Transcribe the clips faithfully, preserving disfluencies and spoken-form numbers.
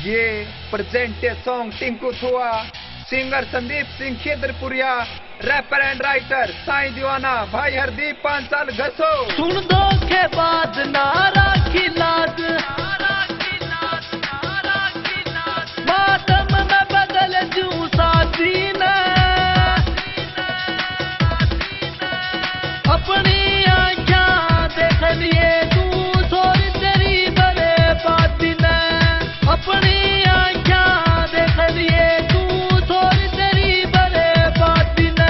ये present song Tinku Thua, singer Sandeep Singh Khedarpuria, rapper and writer Sai Deewana, भाई हरदीप पांच साल घसो। सुन दो के बाद नारा की लाद, मातम में बदल जूं साथी ने, अपनी आँखें देख लिए तू थोड़ी तेरी बड़े बात ने, अपनी आँखें देख लिए तू थोड़ी तेरी बड़े बात ने।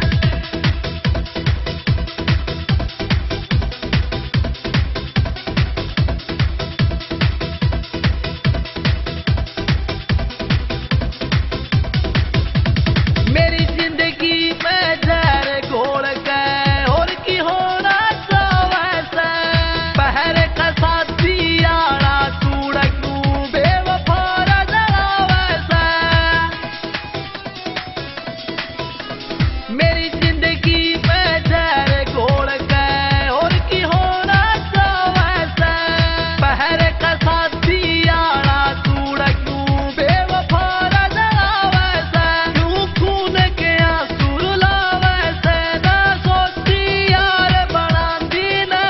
मेरी जिंदगी में जहर घोल के और की होना तो वैसे, पहरे का साथी आड़ा तूड़ क्यों बेवफा जरा वैसे। मेरी जिंदगी में जहर घोल के और की होना तो वैसे, पहरे का साथी आड़ा तूड़ क्यों बेवफा जरा वैसे। क्यों खून के आंसू रुला वैसे, ना सोचती यार बनाती ने,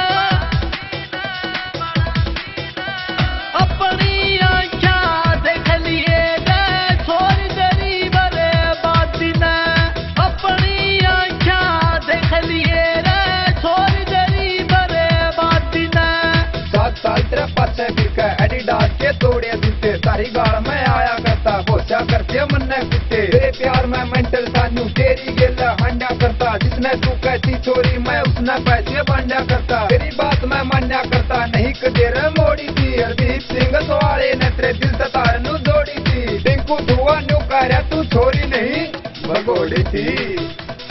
अपनी आँखें देख लिए गए थोड़ी देरी बड़े बात ने, अपनी आँखें देख लिए गए थोड़ी देरी बड़े बात ने। सात साल तेरे पासे फिर के एडिडास के तोड़े जूते, सारी गाड़ में आया करता बोचा करते मन्ने कुत्ते। तेरे प्यार में मेंटल सानू तेरी गेल हंडा करता, जिसने तू कहती छोरी मैं उसने पैसे बांधा करता। तेरी बात मैं मान्या करता नहीं कदेर मोड़ी थी, हरदीप सिंह सवारे ने तेरे दिल ततार नू जोड़ी थी। टिंकू धुआ न्यू कह रहा तू छोरी नहीं भगोड़ी थी।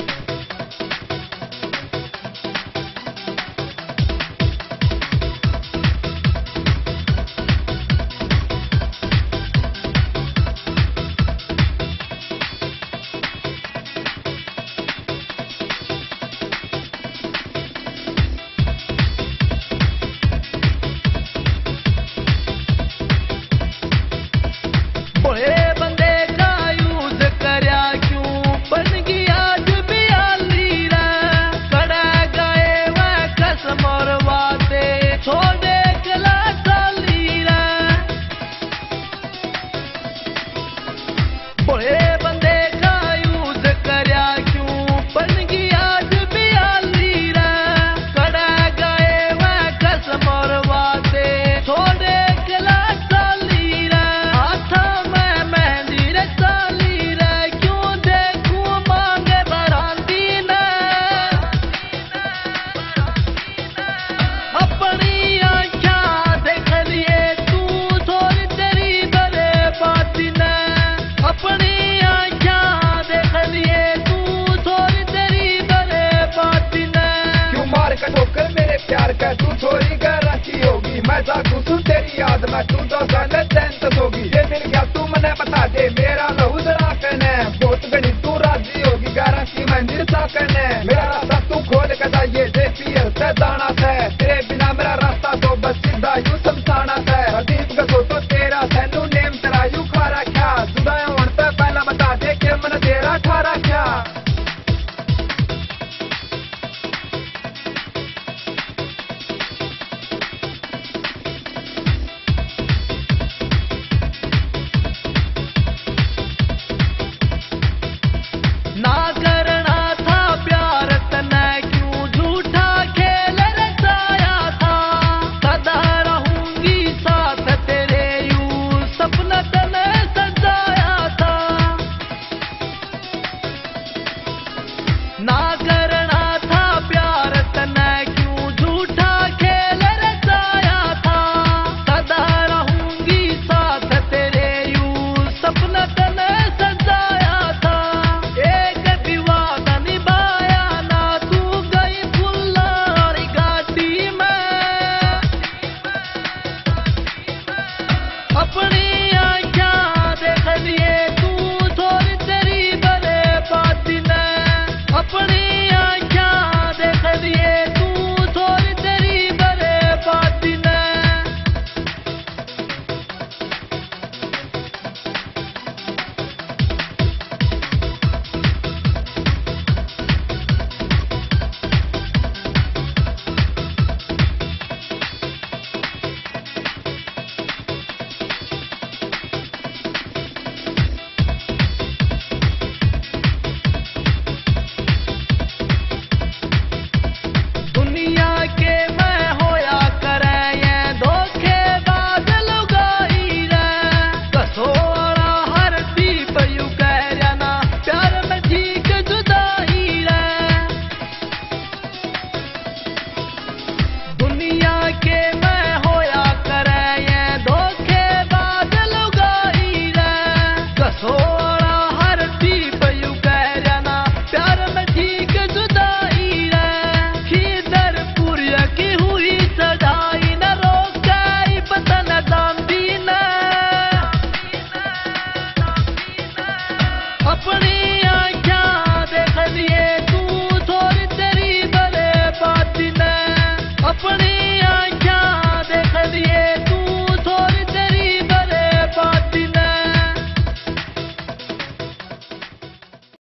बुरे बंदे का यूज करया क्यों बन गया आज भी आली रे, कड़ा गए वह कसम और वादे छोड़े कला साली रे। बुरे बंदे का यूज करया क्यों बन गया आज भी आली रे, कड़ा गए वह कसम और वादे छोड़े कला साली रे। हाथा में मेहंदी रे साली रे, क्यों देखूं मांगे बढ़ाती ने, अपनी आँखें देख लिए तू थोड़ी तेरी बड़े बात ने, अपनी आँखें देख लिए तू थोड़ी तेरी बड़े बात ने। क्यों मार का ठोकर मेरे प्यार का तू छोरी कर रखी होगी, मैं जागू तेरी याद में तू तो